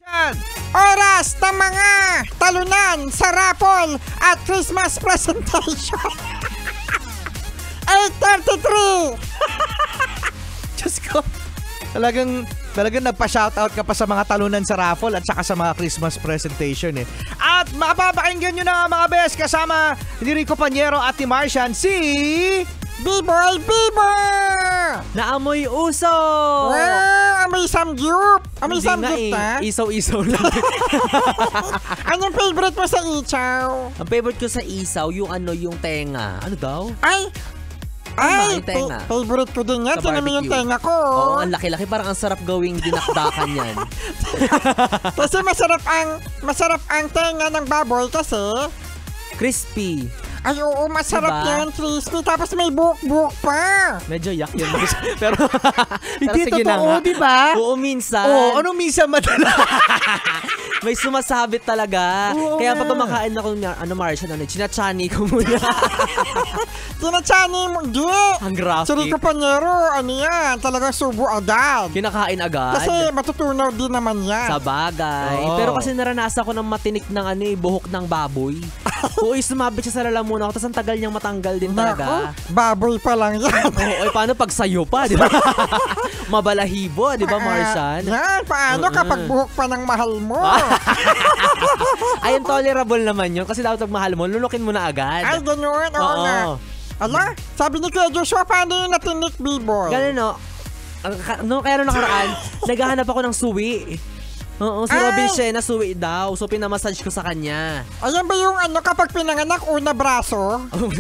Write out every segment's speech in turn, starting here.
Yan. Oras ng mga talunan sa raffle at Christmas presentation. 8:33. Diyos ko. Talagang nagpa-shoutout ka pa sa mga talunan sa raffle at saka sa mga Christmas presentation eh. At mapapakinggan nyo na mga best kasama ni Rico Panyero at ni Marcian si... B-Boy Bieber! Naamoy uso! Wow! Amoy samgyup! Amoy samgyup ta? Isaw-isaw lang. Anong favorite mo sa ichaw? Ang favorite ko sa isaw, yung tenga. Ano daw? Ay, yung tenga. Favorite ko din yan. Sa Sinami yung barbecue. tenga ko. Oo, ang laki-laki. Parang ang sarap gawing dinakdakan yan. Kasi masarap ang tenga ng baboy kasi... Crispy. Ay, oo, masarap Diba? yan, crispy. Tapos may buhok-buhok pa. Medyo yak yun. pero Hindi sige na totoo, nga. di ba? Oo, minsan. Oo, ano minsan madala? May sumasabit talaga. Oo Kaya nga. pag kumakain ako, Marcian, chinachani ko muna. Tinachani mo, hindi. Ang Si Rico graphic. Panyero, ano yan, talagang subo agad. Kinakain agad. Kasi matutunaw din naman yan. Sa bagay. Oo. Pero kasi naranasan ko ng matinik ng buhok ng baboy. Oo, sumabit siya sa lalamunan ko, tapos ang tagal niyang matanggal din talaga. Naku, baboy pa lang yan. Oo, paano pag sayo pa, di ba? Mabalahibo, di ba, Marcian? Yan, paano kapag buhok pa ng mahal mo? Ayun, tolerable naman yun. Kasi dapat pag mahal mo, lulukin mo na agad. Ay, ganun, oo nga. Ala, sabi ni Kuya Joshua, paano yung natinik, B-Boy? Ganun, no? Kaya nung nakaraan, naghahanap ako ng suwi. Oo, si Robin Shena suwi daw. So, pinamassage ko sa kanya. Ayan ba yung kapag pinanganak, una braso?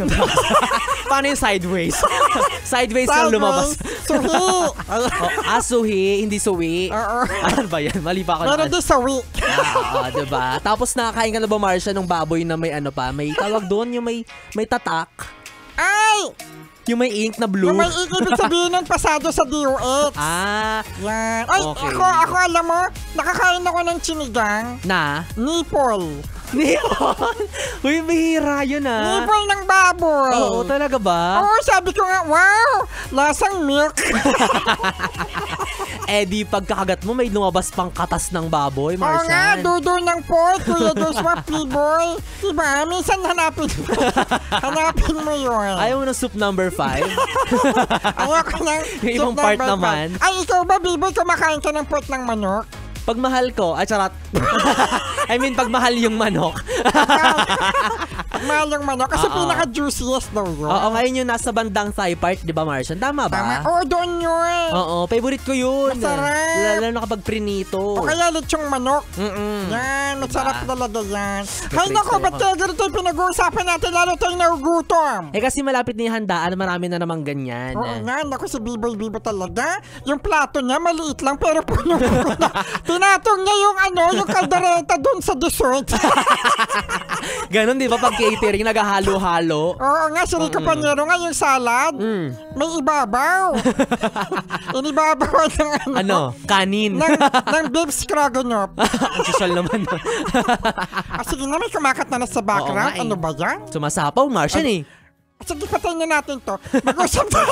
Paano yung sideways? Sideways lang lumabas. Suhi. Suhi, hindi suwi. Oo. Ano ba yan? Mali ba ako? Meron din sawi. Oo, diba? Tapos nakakain ka na ba, Marcia, ng baboy na may may tawag doon, yung may tatak. Ay! Yung may ink na blue. Yung may ibig sabihin nun, pasado sa DOX. Yan. Ay, Okay. ako alam mo, nakakain ako ng sinigang. Na? Nipple. Neon! Uy, bihira yun Nipple ng baboy. Oo, talaga ba? Oo, sabi ko nga, wow! Lasang milk. Di pagkakagat mo, may lumabas pang katas ng baboy, Oo nga, Marcian. dudo ng pork, Kuya Joshua, P-Boy. Diba? Minsan hanapin mo yun. Ayaw mo ng soup number 5? Ayoko ng Yung ibang part number naman. 5. Ay, ikaw ba, B-Boy, kumakain ka ng pork ng manok? Pag mahal ko, charot. I mean, pag mahal yung manok. Mahal yung manok kasi Oo. pinaka-juiciest daw yun. Oo, ngayon yung nasa bandang thigh part, di ba, Marcian? Tama ba? Tama. Oo, doon yun. Oo, favorite ko yun. Masarap. Lalo na kapag prinito. O kaya lechong manok. Mm-mm. Yan, masarap talaga yan. May Hay nako, praise ba't ako. kaya ganito yung pinag-uusapan natin lalo tayong nagugutom? Kasi malapit na yung handaan, marami na namang ganyan. Oo nga, naku si Biboy Bibo talaga. Yung plato niya maliit lang pero puno-puno. Tinatong niya yung yung kaldereta dun sa dessert. Ganon, di ba? Pag catering, naghahalo-halo. Oo nga, si Rico Panyero nga yung salad. May ibabaw. Inibabaw ng Kanin. ng beef stroganoff. Ang social naman. Sige na, may kumakat na sa background. Oo nga eh. Ano ba yan? Sumasapaw, Marcian eh. Sige, patayin na natin to. Mag-usap tayo.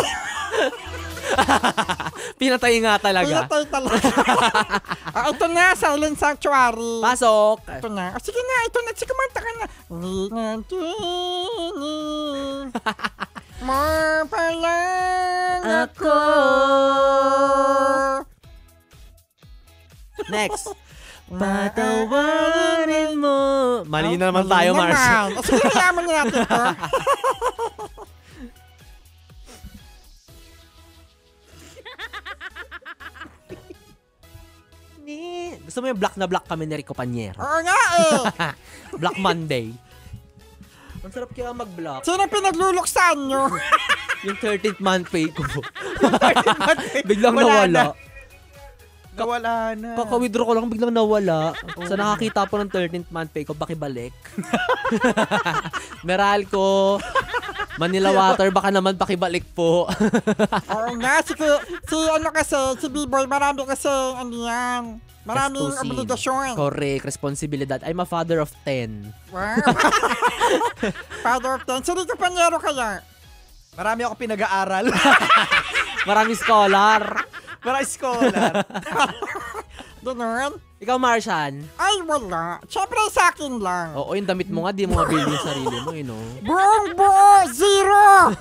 Pinatay nga talaga. Pinatay talaga. Ito na, Silent Sanctuary. Pasok. Ito na. Sige na, ito na. Sige, kumanta ka na. More pa lang ako. Next. Patawarin mo. Mali na naman tayo, Marcian. Sige, yaman na natin to. Gusto mo yung black na black kami ni Rico Panyero? Oo nga eh. Black Monday. Ang sarap kaya mag-black. Sino pinagluluksan nyo? Yung 13th month pay ko. Biglang nawala. Nawala na. Kaka-withdraw ko lang, biglang nawala. Sa nakakita po ng 13th month pay ko, pakibalik. Meralco, Manila Water, baka naman pakibalik po. Oo nga, si B-Boy, marami kasi, yan, maraming Gastusin. obligasyon. Correct, responsibilidad. I'm a father of 10. Wow. Father of 10. Si Rico Panyero kaya? Marami ako pinag-aaral. Maraming scholar. Para scholar. Ganun. Ikaw, Martian. Ay, wala. Siyempre sa akin lang. Oo, yung damit mo nga, di mo mabili yung sarili mo, you know. Buong buo, zero!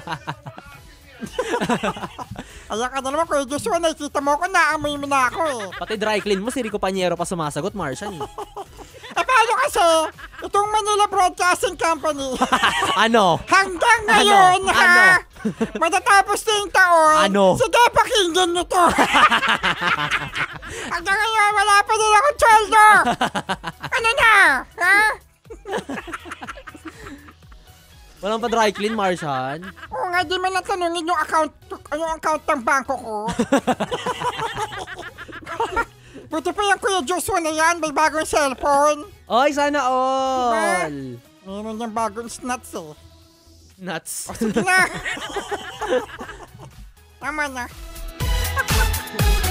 Ayan ka na naman, Kuya Joshua, nakikita mo ako, naamoy mo na ako eh. Pati dry clean mo, si Rico Panyero pa sumasagot, Martian. Eh. Paano kasi, itong Manila Broadcasting Company, Ano? hanggang ngayon, Ano? ha? Matatapos na yung taon. Ano? Sige, pakinggan nyo to. Hanggang ngayon, wala pa din akong sweldo. Ano na? Ha? Walang pa dry clean, Martian. Oo nga, di man natanungin yung account ng bangko ko. Buti pa yung Kuya Joshua na yan, may bagong cellphone. Oy, sana all. Meron yung bagong snuts eh. Nuts. Sige na. Tama na.